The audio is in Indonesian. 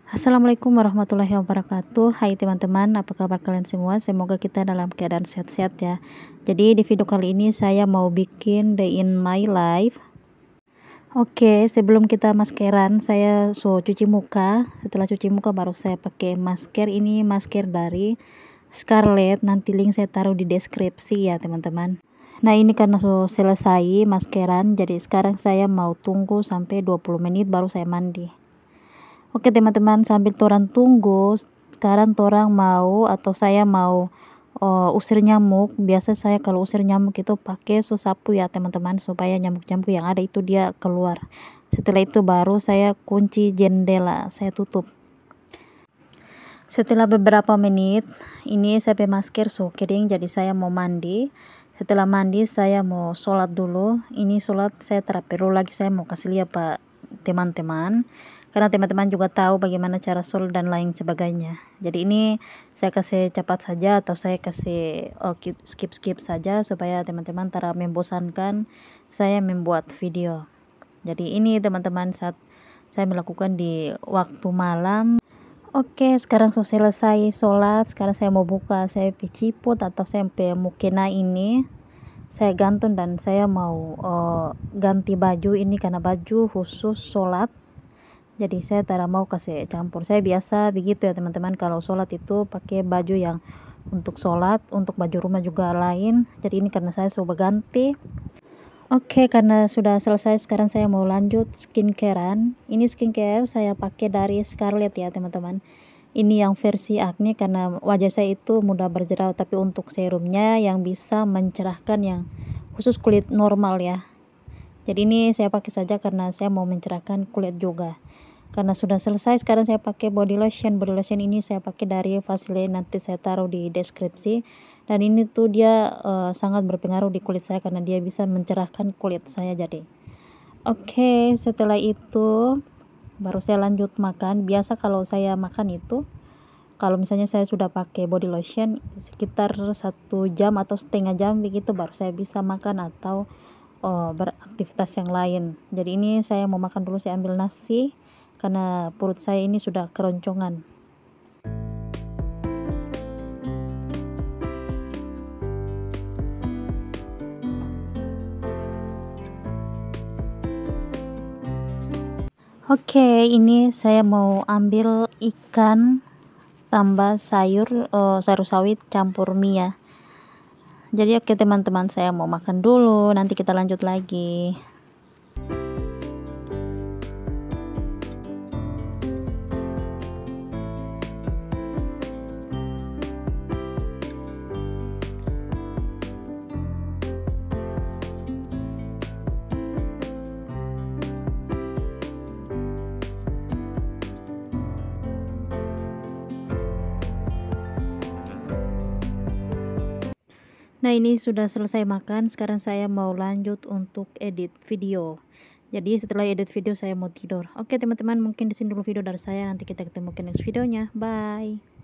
Assalamualaikum warahmatullahi wabarakatuh. Hai teman-teman, apa kabar kalian semua? Semoga kita dalam keadaan sehat-sehat ya. Jadi di video kali ini saya mau bikin day in my life. Oke, sebelum kita maskeran, saya cuci muka. Setelah cuci muka baru saya pakai masker. Ini masker dari Scarlett. Nanti link saya taruh di deskripsi ya teman-teman. Nah, ini karena selesai maskeran, jadi sekarang saya mau tunggu sampai 20 menit baru saya mandi. Oke teman-teman, sambil torang tunggu, sekarang torang mau atau saya mau usir nyamuk. Biasa saya kalau usir nyamuk itu pakai sapu ya teman-teman, supaya nyamuk-nyamuk yang ada itu dia keluar. Setelah itu baru saya kunci jendela, saya tutup. Setelah beberapa menit, ini saya pakai masker kering, jadi saya mau mandi. Setelah mandi saya mau sholat dulu. Ini sholat saya tak perlu lagi, saya mau kasih lihat pak teman-teman, karena teman-teman juga tahu bagaimana cara sholat dan lain sebagainya. Jadi ini saya kasih cepat saja atau saya kasih skip saja supaya teman-teman tak membosankan saya membuat video. Jadi ini teman-teman saat saya melakukan di waktu malam. Oke, sekarang sudah selesai sholat. Sekarang saya mau buka saya ciput atau saya mukena ini saya gantung, dan saya mau ganti baju ini karena baju khusus sholat. Jadi saya tidak mau kasih campur. Saya biasa begitu ya teman-teman, kalau sholat itu pakai baju yang untuk sholat, untuk baju rumah juga lain. Jadi ini karena saya coba ganti. Oke, karena sudah selesai sekarang saya mau lanjut skincarean. Ini skincare saya pakai dari Scarlett ya teman-teman. Ini yang versi acne karena wajah saya itu mudah berjerawat, tapi untuk serumnya yang bisa mencerahkan yang khusus kulit normal ya. Jadi ini saya pakai saja karena saya mau mencerahkan kulit juga. Karena sudah selesai sekarang saya pakai body lotion. Body lotion ini saya pakai dari Vaseline, nanti saya taruh di deskripsi. Dan ini tuh dia sangat berpengaruh di kulit saya karena dia bisa mencerahkan kulit saya. Jadi oke, setelah itu baru saya lanjut makan. Biasa kalau saya makan itu, kalau misalnya saya sudah pakai body lotion sekitar 1 jam atau setengah jam begitu baru saya bisa makan atau beraktivitas yang lain. Jadi ini saya mau makan dulu, saya ambil nasi karena perut saya ini sudah keroncongan. Oke, ini saya mau ambil ikan tambah sayur sawit campur mie ya. Jadi oke teman-teman, saya mau makan dulu, nanti kita lanjut lagi. Nah, ini sudah selesai makan. Sekarang saya mau lanjut untuk edit video. Jadi setelah edit video saya mau tidur. Oke teman-teman, mungkin di sini dulu video dari saya. Nanti kita ketemu ke next videonya. Bye.